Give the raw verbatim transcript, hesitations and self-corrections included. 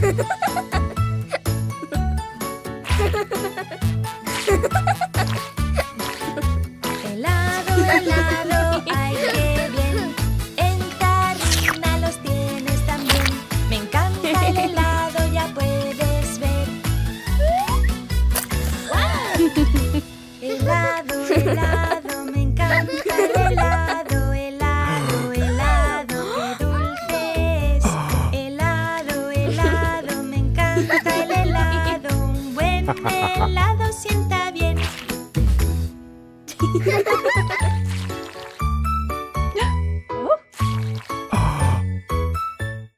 Helado, helado, ay qué bien. En tarrina los tienes también. Me encanta el helado, ya puedes ver. Helado, helado, me encanta el helado, helado, helado, qué dulce es. Helado, helado, me encanta el helado. Un buen helado sienta bien.